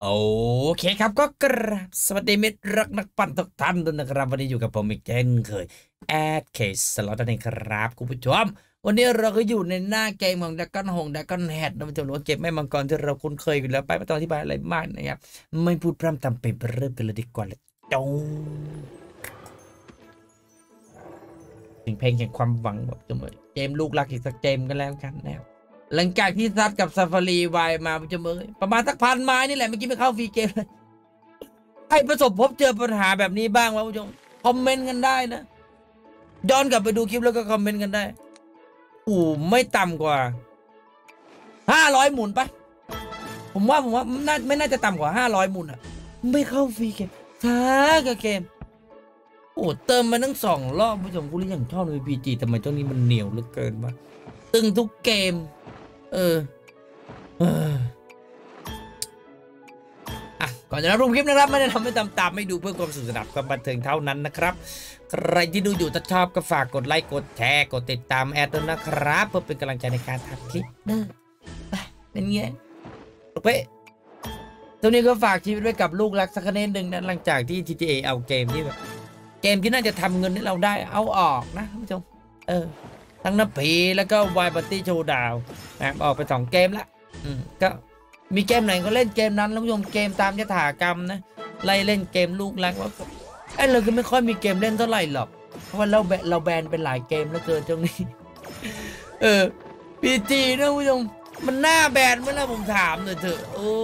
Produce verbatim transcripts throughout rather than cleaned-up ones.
โอเคครับก็กราบสวัสดีมิตรรักนักปั่นทุกท่านด้วยนะครับวันนี้อยู่กับผมอีกเช่นเคยแอดเคสสล็อตนั่นเองครับคุณผู้ชมวันนี้เราก็อยู่ในหน้าเกมของดักกันหงดักกันแฮดนะมันจะรู้ว่าเกมแม่มังกรที่เราคุ้นเคยอยู่แล้วไปไม่ต้องอธิบายอะไรมากนะครับไม่พูดพร่ำทำเป็นเริ่มกันเลยดีกว่าเลยจงถึงเพลงแห่งความหวังแบบจะเหมือนเกมลูกรักอีกสักเกมกันแล้วกันนะครับหลังจากที่ซัดกับซาฟารีวายมาจะเมื่อประมาณสักพันไม้นี่แหละเมื่อกี้ไม่เข้าฟรีเกมเลยใครประสบพบเจอปัญหาแบบนี้บ้างวะผู้ชมคอมเมนต์กันได้นะย้อนกลับไปดูคลิปแล้วก็คอมเมนต์กันได้อู้ไม่ต่ำกว่าห้าร้อยหมุนปะผมว่าผมว่าน่าไม่น่าจะต่ำกว่าห้าร้อยหมุนอ่ะไม่เข้าฟรีเกมช้ากับเกมโอ้เติมมาทั้งสองรอบผู้ชมกูเลยอย่างชอบในพีจีทำไมเจ้านี้มันเหนียวเหลือเกินวะตึงทุกเกมเออเอออ่ะก่อนจะรับชมคลิปนะครับไม่ได้ทำให้ตามตามไม่ดูเพื่อความสนุกสนานความบันเทิงเท่านั้นนะครับใครที่ดูอยู่ถ้าชอบก็ฝากกดไลค์กดแชร์กดติดตามแอดด้วยนะครับเพื่อเป็นกำลังใจในการทำคลิปนะเป็นไงโอเคตรงนี้ก็ฝากชีวิตไว้กับลูกรักสักนิดหนึ่งนะหลังจากที่ ที ที เอ เอาเกมที่แบบเกมที่น่าจะทำเงินให้เราได้เอาออกนะท่านผู้ชมเออทั้งนับผีแล้วก็วายปาร์ตี้โชว์ดาวนะออกไปสองเกมละอืมก็มีเกมไหนก็เล่นเกมนั้นท่านผู้ชมเกมตามยถากรรมนะไล่เล่นเกมลูกรักว่าไอ้เราก็ไม่ค่อยมีเกมเล่นเท่าไหร่หรอกเพราะว่าเราเราแบนเป็นหลายเกมแล้วเกินตรงนี้เออพีจีนะท่านผู้ชมมันหน้าแบนเมื่อไหร่ผมถามหน่อยเถอะโอ้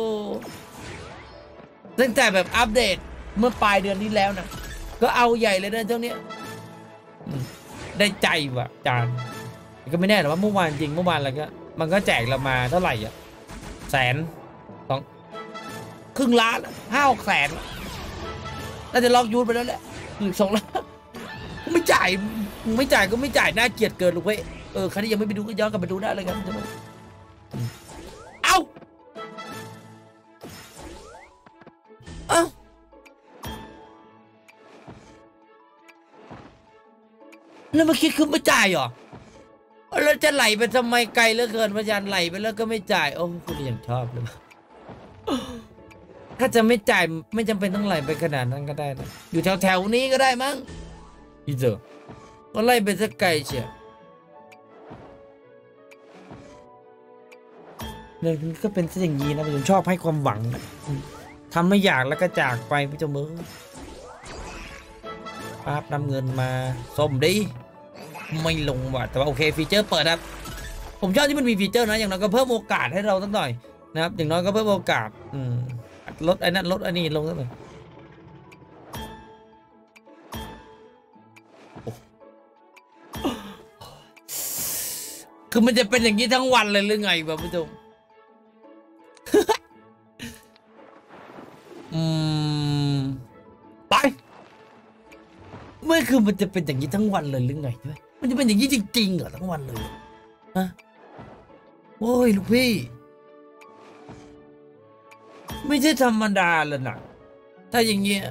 ตั้งแต่แบบอัปเดตเมื่อปลายเดือนที่แล้วนะก็เอาใหญ่เลยนะเจ้าเนี้ยได้ใจว่ะจานก็ไม่แน่หรอกว่าเมื่อวานจริงเมื่อวานอะไรก็มันก็แจกเรามาเท่าไหร่อ่ะแสนสองครึ่งล้านห้าหกแสนน่าจะล็อกยูทไปแล้วแหละหรือสองล้านไม่จ่ายไม่จ่ายก็ไม่จ่ายน่าเกลียดเกินลูกเว้ยเออใครที่ยังไม่ไปดูก็ย้อนกลับไปดูได้เลยครับเอ้าเอ้าแล้วเมื่อกี้คือไม่จ่ายเหรอแล้วจะไหลไปทำไมไกลเหลือเกินพยานไหลไปแล้วก็ไม่จ่ายโอ้คุณยังชอบเลยถ้าจะไม่จ่ายไม่จำเป็นต้องไหลไปขนาดนั้นก็ได้นะอยู่แถวแถวนี้ก็ได้มั้งพี่เจอก็ไล่ไปสักไกลเชียวเนี่ยก็เป็นสิ่งนี้นะผมชอบให้ความหวังนะทำไม่อยากแล้วก็จากไปพี่เจ้ามือปั๊บนำเงินมาส้มดิไม่ลงว่ะแต่ว่าโอเคฟีเจอร์เปิดครับผมชอบที่มันมีฟีเจอร์นะอย่างน้อยก็เพิ่มโอกาสให้เราสักหน่อยนะครับอย่างน้อยก็เพิ่มโอกาสอืมลดไอ้นั่นลดอันนี้ลงสักหน่อยคือมันจะเป็นอย่างนี้ทั้งวันเลยหรือไงวะผู้ชมอืมไปไม่คือมันจะเป็นอย่างนี้ทั้งวันเลยหรือไงใช่ไหมมันจะเป็นอย่างนี้จริงๆเหรอทั้งวันเลยฮะโอ้ยลูกพี่ไม่ใช่ธรรมดาเลยนะถ้าอย่างเงี้ย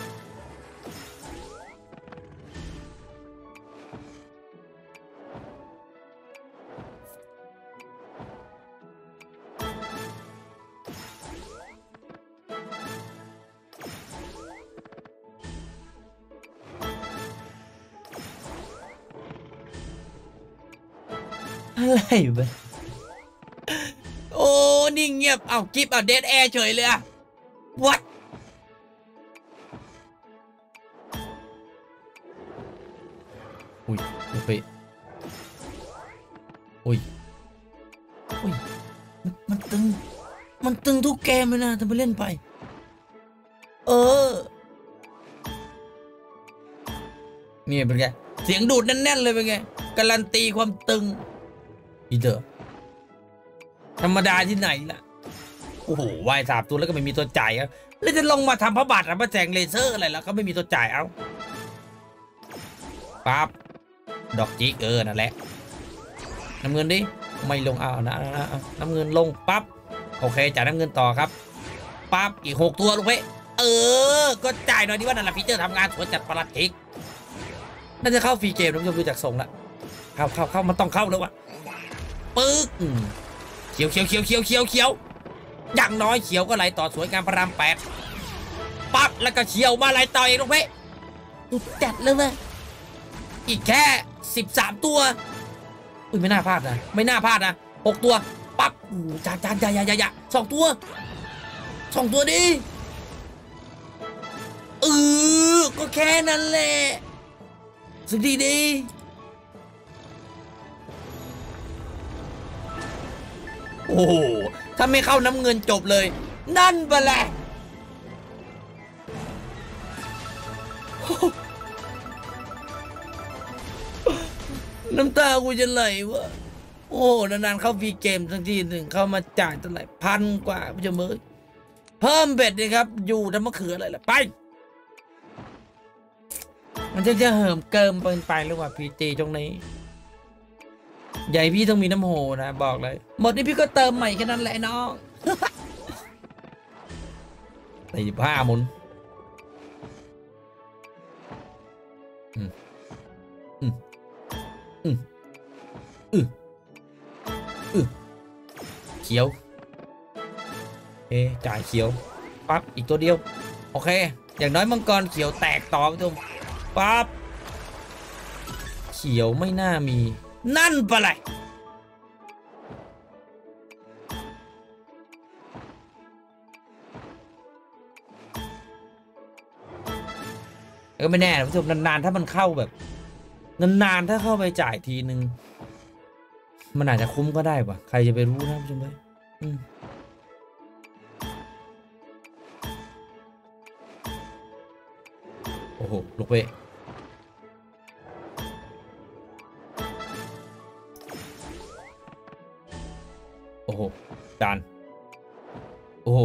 อะไรวะโอ้นี่เงียบเอาคลิปเอาเดดแอร์เฉยเลยอะ what อุ้ยโอเคอุ้ยอุ้ยมันมันตึงมันตึงทุกเกมเลยนะทำไปเล่นไปเออนี่เป็นไงเสียงดูดแน่นๆเลยเป็นไงการันตีความตึงอีเดอร์ธรรมดาที่ไหนล่ะโอ้โหวายสามตัวแล้วก็ไม่มีตัวจ่ายอ่ะแล้วจะลงมาทำพระบาทพระแสงเลเซอร์อะไรแล้วก็ไม่มีตัวจ่ายเอาปั๊บดอกจิกเออนั่นแหละน้ำเงินดิไม่ลงเอานะน้ำเงินลงปั๊บโอเคจ่ายน้ำเงินต่อครับปั๊บอีกหกตัวลูกเว้ยเออก็จ่ายหน่อยดิว่านั่นแหละฟีเจอร์ทำงานสวยจัดประหลัดจิกน่าจะเข้าฟรีเกมนะคุณผู้ชมดูจากทรงละเข้าเข้าเข้ามันต้องเข้าแล้ววะปึ๊กเขียวเขียวเขียวเขียวเขียวเขียวอย่างน้อยเขียวก็ไหลต่อสวยงามพระรามแปดปั๊บแล้วก็เขียวมาไหลต่อเองลูกเพ่ตุดจัดเลยเว้ยอีกแค่สิบสามตัวอุ้ยไม่น่าพลาดนะไม่น่าพลาดนะหกตัวปั๊บจานจานจานยายายาสองตัวสองตัวดิเออก็แค่นั้นแหละสุดดีดีโอ้โหถ้าไม่เข้าน้ำเงินจบเลยนั่นไปแหละน้ำตากูจะไหลวะโอ้นานๆเข้าฟรีเกมทั้งทีหนึ่งเข้ามาจ่ายเท่าไหร่พันกว่าพี่จะมือเพิ่มเบ็ดเลยครับอยู่ทำมะเขืออะไรล่ะไปมันจะจะเหิมเกิมเกินไปหรือว่าพีจีตรงนี้ใหญ่พี่ต้องมีน้ำโหนะบอกเลยหมดนี่พี่ก็เติมใหม่แค่นั้นแหละน้องสี่สิบห้าหมุนอืมอืมอืมอืมอืมเขียวเอ๊จ่ายเขียวปั๊บอีกตัวเดียวโอเคอย่างน้อยมังกรเขียวแตกต่อไปทุกปั๊บเขียวไม่น่ามีนั่นปะไรเออไม่แน่นะผู้ชมนานๆถ้ามันเข้าแบบนานๆถ้าเข้าไปจ่ายทีนึงมันอาจจะคุ้มก็ได้ปะใครจะไปรู้นะผู้ชมเลยอืมโอ้โหลูกเวโอ้โหจานโอ้โห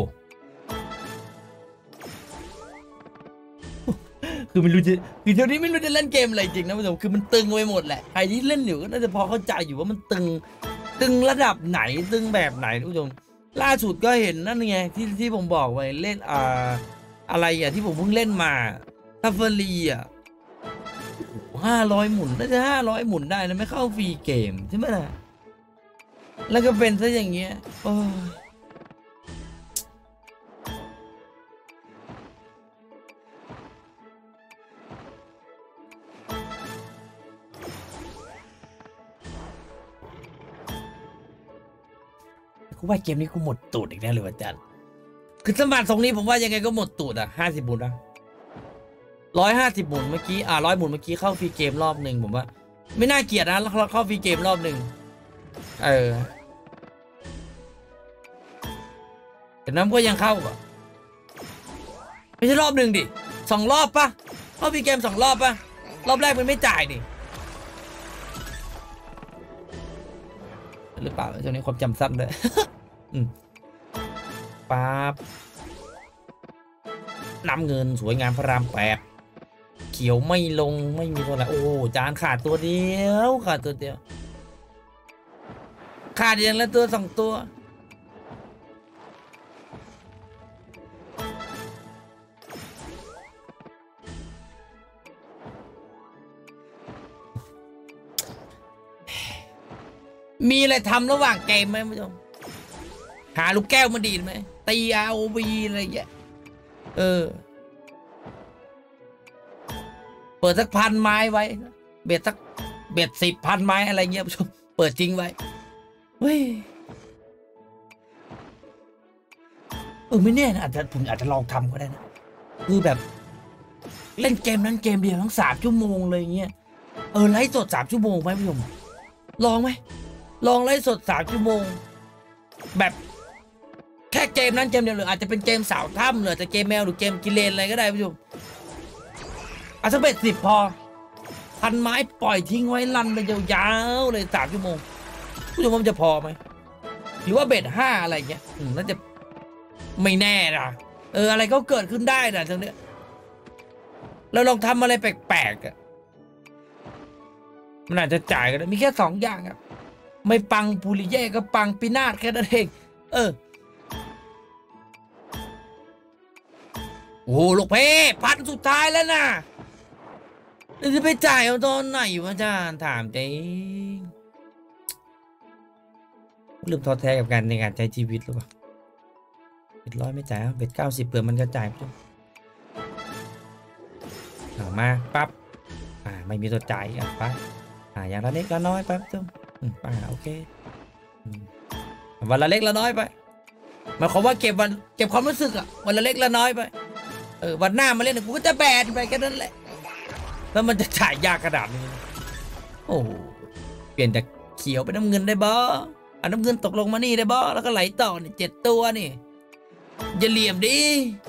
คือไม่รู้จะคือเดี๋ยวนี้ไม่รู้จะเล่นเกมอะไรจริงนะผู้ชมคือมันตึงไปหมดแหละใครที่เล่นอยู่ก็น่าจะพอเข้าใจอยู่ว่ามันตึงตึงระดับไหนตึงแบบไหนผู้ชมล่าสุดก็เห็นนั่นไงที่ที่ผมบอกไว้เล่นอ่าอะไรอ่ะที่ผมเพิ่งเล่นมาทัฟเฟอรีอ่ะห้าร้อยหมุนน่าจะห้าร้อยหมุนได้นะไม่เข้าฟรีเกมใช่ไหมล่ะแล้วก็เป็นซะอย่างเงี้ยโอ้กูว่าเกมนี้กูหมดตูดอีกแล้วเลยว่ะจันคือสมัครตรงนี้ผมว่ายังไงก็หมดตูดอ่ะห้าสิบหมุนนะร้อยห้าสิบหมุนเมื่อกี้อ่าร้อยหมุนเมื่อกี้เข้าฟรีเกมรอบหนึ่งผมว่าไม่น่าเกลียดนะเราเข้าฟรีเกมรอบหนึ่งเออแต่น้ำก็ยังเข้าอ่ะไม่ใช่รอบหนึ่งดิสองรอบปะเข้าฟรีเกมสองรอบปะรอบแรกมันไม่จ่ายดิหรือเปล่าช่วงนี้ความจำสั้นเลยปั๊บน้ำเงินสวยงามพระรามแปดเขียวไม่ลงไม่มีตัวไหนโอ้จานขาดตัวเดียวขาดตัวเดียวขาดอย่างละตัวสองตัวมีอะไรทำระหว่างเกมไหมผู้ชมหาลูกแก้วมาดีดไหมตี อาร์ โอ วี อะไรอย่างเงี้ยเออเปิดสักพันไม้ไว้เบ็ดสักเบ็ดสิบพันไม้อะไรเงี้ยผู้ชมเปิดจริงไว้เฮ้ยเออไม่แน่นะอาจจะผมอาจจะลองทำก็ได้นะคือแบบเล่นเกมนั้นเกมเดียวทั้งสามชั่วโมงเลยเงี้ยเออไลฟ์สดสามชั่วโมงไหมผู้ชมลองไหมลองไลฟ์สดสามชั่วโมงแบบแค่เกมนั้นเกมเดียวหรืออาจจะเป็นเกมสาวถ้ำหรือจะเกมแมวหรือเกมกิเลนอะไรก็ได้ผู้ชมเอาสักเบ็ดสิบพอพันไม้ปล่อยทิ้งไว้ลั่นไปยาวๆเลยสามชั่วโมงผู้ชมมันจะพอไหมหรือว่าเบ็ดห้าอะไรเงี้ยอืมน่าจะไม่แน่นะเอออะไรก็เกิดขึ้นได้นะตรงเนี้ยเราลองทำอะไรแปลกๆอ่ะมันอาจจะจ่ายกันมีแค่สองอย่างครับไม่ปังปูริเย่ก็ปังปีนาศแค่นั้นเองเออโอ้ลูกเพ่พันสุดท้ายแล้วนะจะไปจ่ายเอาตอนไหนวะอาจารย์ถามจริงลืมท้อแท้กับการในการใช้ชีวิตหรือเปล่าเบ็ดร้อยไม่จ่ายเบ็ดเก้าสิบเผื่อมันจะจ่ายปุ๊บเอามาปั๊บอ่าไม่มีตัวจ่ายอ่ะไปอ่าอย่างละเล็กละน้อยไปปุ๊บอืมอ่าโอเคอืมวันละเล็กละน้อยไปหมายความว่าเก็บวันเก็บความรู้สึกอ่ะวันละเล็กละน้อยไปเออวันหน้ามาเล่นกูก็จะแบนไปแค่นั้นแหละแล้วมันจะจ่ายยากขนาดนี้โอ้เปลี่ยนจากเขียวเป็นน้ำเงินได้บ่อันน้ำเงินตกลงมานี่ได้บ่แล้วก็ไหลต่อนี่เจ็ดตัวนี่อย่าเหลี่ยมดิ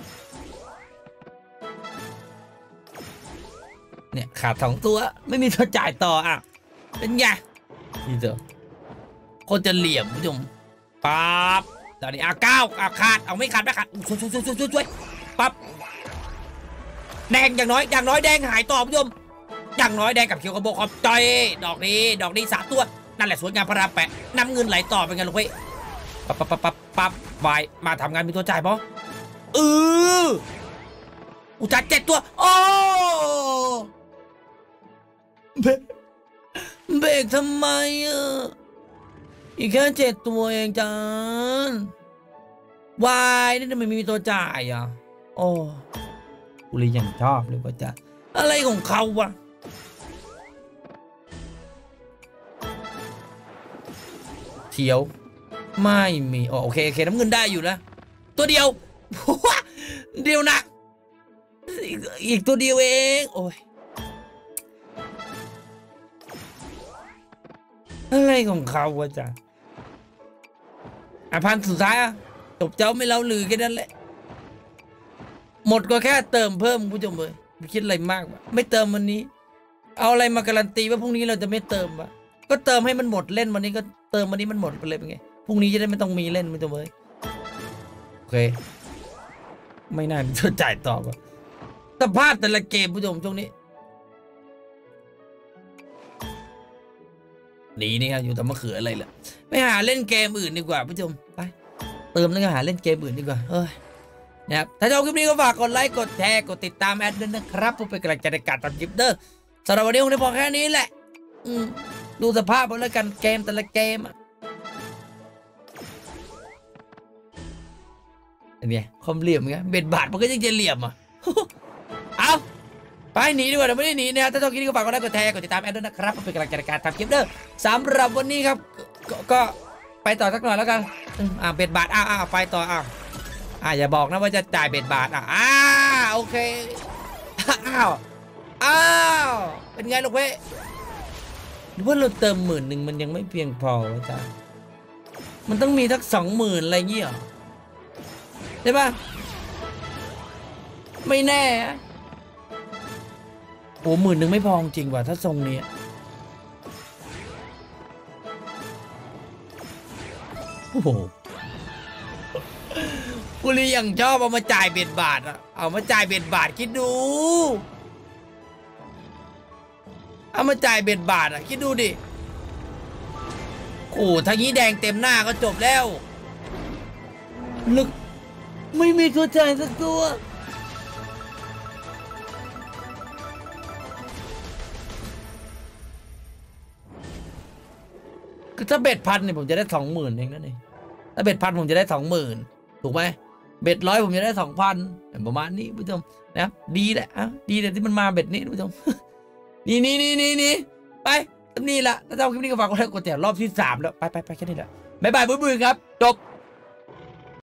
เนี่ยขาดสองตัวไม่มีตัวจ่ายต่ออ่ะเป็นไงนี่เถอะคนจะเหลี่ยมผู้ชมปั๊บตอนนี้อ่ะเก้าอ่ะขาดเอาไม่ขาดไม่ขาดช่วยช่วยช่วยช่วยช่วยปั๊บแดงอย่างน้อยอย่างน้อยแดงหายต่อผู้ชมอย่างน้อยแดงกับเขียวกับโบขอบจอยดอกนี้ดอกนี้สามตัวนั่นแหละสวยงามพระรามแปะน้ำเงินไหลต่อเป็นไงลูกเว้ยปั๊บปั๊บปั๊บปั๊บปั๊บวายมาทำงานมีตัวจ่ายปะเอออุจจาระเจ็ดตัวโอ้เบรกเบรกทำไมอ่ะอีกแค่เจ็ดตัวเองจานวายนี่ทำไมมีตัวจ่ายอ่ะโอ้กูเลยยังชอบเลยว่าจะอะไรของเขาวะเขียวไม่มีโอเคโอเคน้ำเงินได้อยู่นะตัวเดียวเดียวนะอีกตัวเดียวเองโอ้ยอะไรของเขาวะจ๊ะอ่ะพันสุดท้ายอ่ะจบเจ้าไม่เล่าลือแค่นั้นแหละหมดก็แค่เติมเพิ่มผู้ชมเลยไม่คิดอะไรมากวะไม่เติมวันนี้เอาอะไรมาการันตีว่าพรุ่งนี้เราจะไม่เติมวะก็เติมให้มันหมดเล่นวันนี้ก็เติมวันนี้มันหมดไปเลยเป็นไงพรุ่งนี้จะได้ไม่ต้องมีเล่นผู้ชมเลยโอเคไม่น่าจะจ่ายต่อวะสภาพแต่ละเกมผู้ชมช่วงนี้หนีนี่ครับอยู่แต่มะเขืออะไรล่ะไปหาเล่นเกมอื่นดีกว่าผู้ชมไปเติมแล้วก็หาเล่นเกมอื่นดีกว่าเอ้ยนะครับถ้าชอบคลิปนี้ก็ฝากกดไลค์กดแชร์กดติดตามแอดด้วยนะครับเพื่อเป็นกำลังใจในการทำคลิปเด้อสำหรับวันนี้คงได้พอแค่นี้แหละอืมดูสภาพเอาแล้วกันเกมแต่ละเกมอ่ะอันนี้ความเหลี่ยมไงเบ็ดบาทมันก็ยังจะเหลี่ยมอ่ะเอาไปหนีดีกว่าเดี๋ยวไม่ได้หนีนะครับถ้าชอบคลิปนี้ก็ฝากกดไลค์กดแชร์กดติดตามแอดด้วยนะครับเพื่อเป็นกำลังใจในการทำคลิปเด้อสำหรับวันนี้ครับก็ไปต่อสักหน่อยแล้วกันอ่าเบ็ดบาทอ้าวอ้าวไปต่ออ้าวอ่าอย่าบอกนะว่าจะจ่ายเบ็ดบาทอ่ะอ้าโอเคอ้าวอ้าวเป็นไงลูกเว้ยหรือว่าเราเติมหมื่นหนึ่งมันยังไม่เพียงพอจ้ะมันต้องมีทักสองหมื่นอะไรเงี้ยใช่ปะไม่แน่โอ้หมื่นหนึ่งไม่พอจริงว่ะถ้าทรงนี้โอ้โหกูเลยยังชอบเอามาจ่ายเบ็ดบาทอะเอามาจ่ายเบ็ดบาทคิดดูเอามาจ่ายเบ็ดบาทอะคิดดูดิโอ้ทางนี้แดงเต็มหน้าก็จบแล้วลึกไม่มีตัวจ่ายสักตัวถ้าเบ็ดพันเนี่ยผมจะได้สองหมื่นเองนั่นเองถ้าเบ็ดพันผมจะได้สองหมื่นถูกไหมเบ็ดร้อยผมจะได้สองพันประมาณนี้ผู้ชมนะครับดีแหละอ่ะดีแต่ที่มันมาเบ็ดนี้ผู้ชมนี่นี่นี่นี่นี่ไปนี่ละถ้าชอบคลิปนี้ก็ฝากกดไลค์กดแชร์รอบที่สามแล้วไปไปไปแค่นี้แหละบ๊ายบายบุ้ยบุ้ยครับจบ